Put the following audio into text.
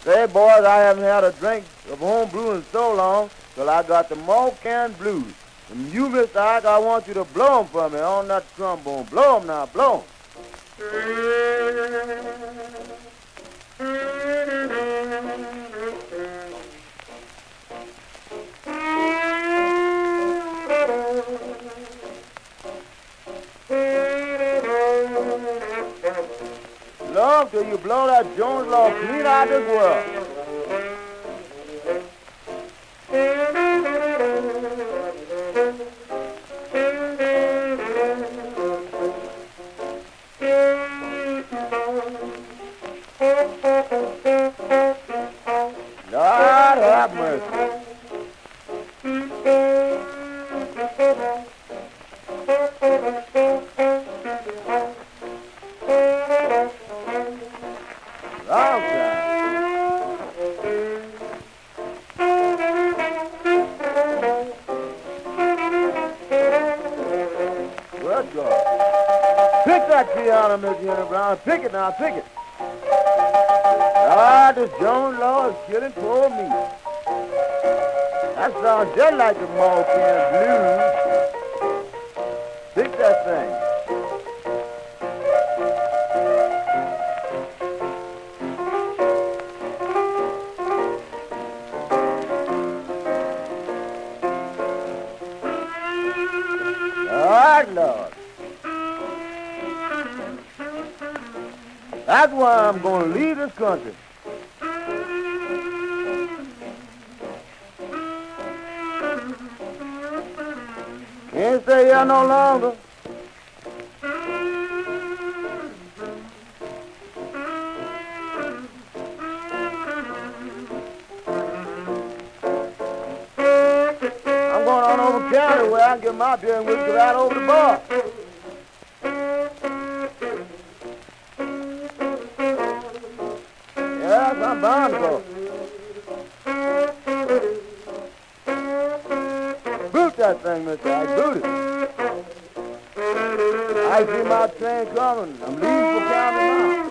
Say, boys, I haven't had a drink of home brew in so long till I got the Malt Can Blues. And you, Mr. Ike, I want you to blow 'em for me on that trombone. Blow 'em now, blow 'em. Love till you blow that Jones law clean out this world. Lord have mercy. Long time. Good God. Pick that tree out of Miss Jenny Brown. Pick it now, pick it. Ah, this Jones law is killing poor me. That sounds just like the Malt Can Blues. Pick that thing. All right, Lord. That's why I'm going to leave this country. Can't stay here no longer. I'm going on over county where I can get my beer and whiskey right over the bar. Yes, I'm bound to go. Boot that thing, Mr. Ike, boot it. I see my train coming. I'm leaving for county now.